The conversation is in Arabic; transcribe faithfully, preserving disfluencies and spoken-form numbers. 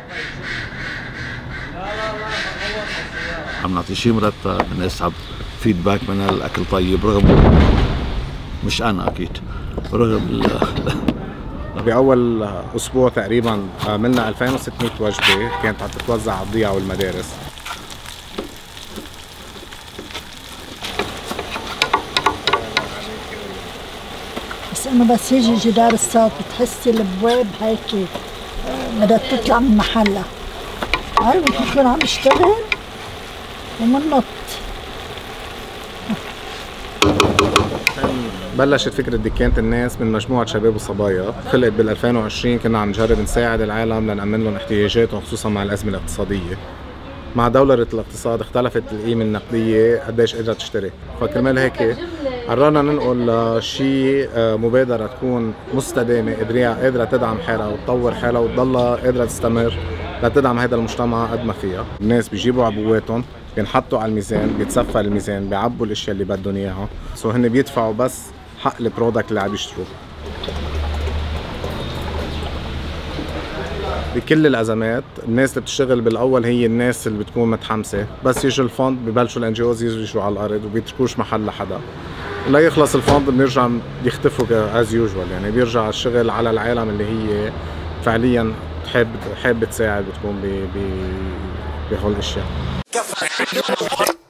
عم نعطي شيء مرتب، بنسحب فيدباك من الاكل طيب، رغم مش انا اكيد، رغم بأول أسبوع تقريبا عملنا ألفين وستمية وجبة كانت عم تتوزع على الضيعة والمدارس. بس إنه بس يجي جدار الصوت بتحسي البواب هيك بدها تطلع من محلها، عارف بتكون عم يشتغل ومنط. بلشت فكرة دكانة الناس من مجموعة شباب وصبايا، خلقت بال ألفين وعشرين. كنا عم نجرب نساعد العالم لنأمن لهم احتياجاتهم خصوصا مع الأزمة الاقتصادية. مع دولرة الاقتصاد اختلفت القيمة النقدية قديش قدرت تشتري، فكرمال هيك قررنا ننقل شيء مبادرة تكون مستدامة قادرة تدعم حالها وتطور حالها وتضلها قادرة تستمر لتدعم هذا المجتمع قد ما فيها. الناس بيجيبوا عبواتهم، بينحطوا على الميزان، بيتصفى الميزان، بيعبوا الاشياء اللي بدهم اياها، سو هن بيدفعوا بس حق البرودكت اللي عم يشتروه. بكل الازمات الناس اللي بتشتغل بالاول هي الناس اللي بتكون متحمسه، بس يجي الفند ببلشوا الان جي اوز يجوا على الارض وبيتركوش محل لحدا. لا يخلص الفند بنرجع بيختفوا از يوجوال، يعني بيرجع الشغل على العالم اللي هي فعليا تحب حابه تساعد بتكون بهول الاشياء.